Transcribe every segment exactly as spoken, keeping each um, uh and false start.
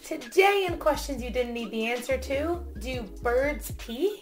Today in questions you didn't need the answer to, do birds pee?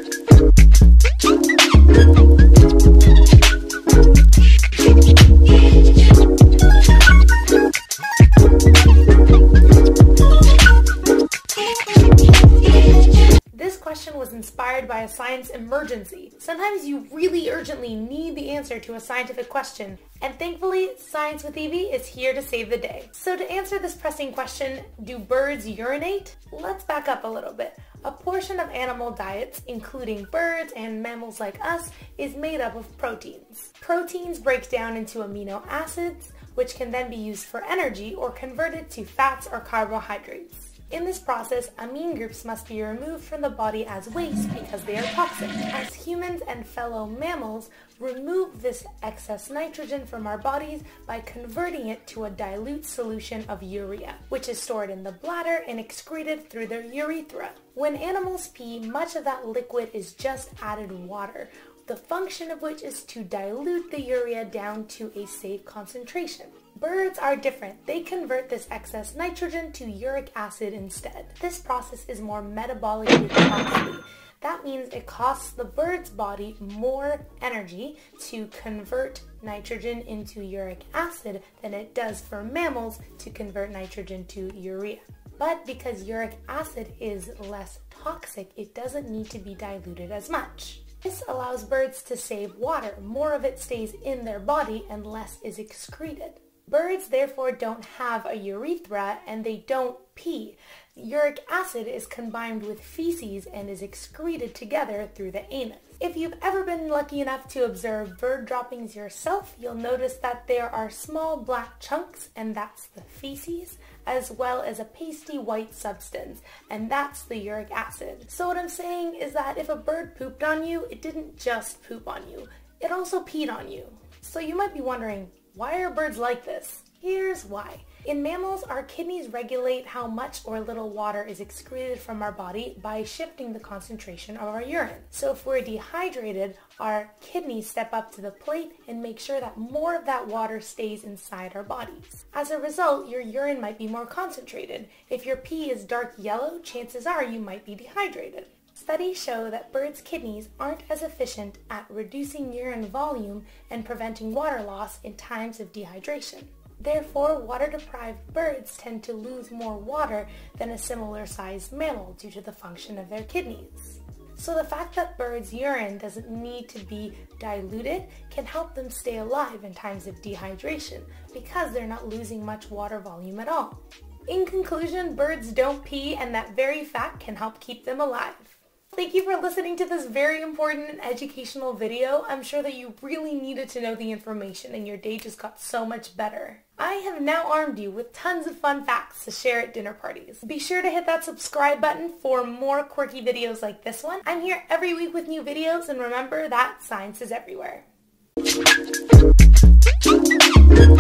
This question was inspired by a science emergency. Sometimes you really urgently need the answer to a scientific question, and thankfully, Science with Evie is here to save the day. So to answer this pressing question, do birds urinate? Let's back up a little bit. A portion of animal diets, including birds and mammals like us, is made up of proteins. Proteins break down into amino acids, which can then be used for energy or converted to fats or carbohydrates. In this process, amine groups must be removed from the body as waste because they are toxic. As humans and fellow mammals remove this excess nitrogen from our bodies by converting it to a dilute solution of urea, which is stored in the bladder and excreted through the urethra. When animals pee, much of that liquid is just added water, the function of which is to dilute the urea down to a safe concentration. Birds are different. They convert this excess nitrogen to uric acid instead. This process is more metabolically costly. That means it costs the bird's body more energy to convert nitrogen into uric acid than it does for mammals to convert nitrogen to urea. But because uric acid is less toxic, it doesn't need to be diluted as much. This allows birds to save water. More of it stays in their body and less is excreted. Birds therefore don't have a urethra and they don't pee. Uric acid is combined with feces and is excreted together through the anus. If you've ever been lucky enough to observe bird droppings yourself, you'll notice that there are small black chunks, and that's the feces, as well as a pasty white substance, and that's the uric acid. So what I'm saying is that if a bird pooped on you, it didn't just poop on you, it also peed on you. So you might be wondering, why are birds like this? Here's why. In mammals, our kidneys regulate how much or little water is excreted from our body by shifting the concentration of our urine. So if we're dehydrated, our kidneys step up to the plate and make sure that more of that water stays inside our bodies. As a result, your urine might be more concentrated. If your pee is dark yellow, chances are you might be dehydrated. Studies show that birds' kidneys aren't as efficient at reducing urine volume and preventing water loss in times of dehydration. Therefore, water-deprived birds tend to lose more water than a similar-sized mammal due to the function of their kidneys. So the fact that birds' urine doesn't need to be diluted can help them stay alive in times of dehydration because they're not losing much water volume at all. In conclusion, birds don't pee, and that very fact can help keep them alive. Thank you for listening to this very important and educational video. I'm sure that you really needed to know the information and your day just got so much better. I have now armed you with tons of fun facts to share at dinner parties. Be sure to hit that subscribe button for more quirky videos like this one. I'm here every week with new videos, and remember that science is everywhere.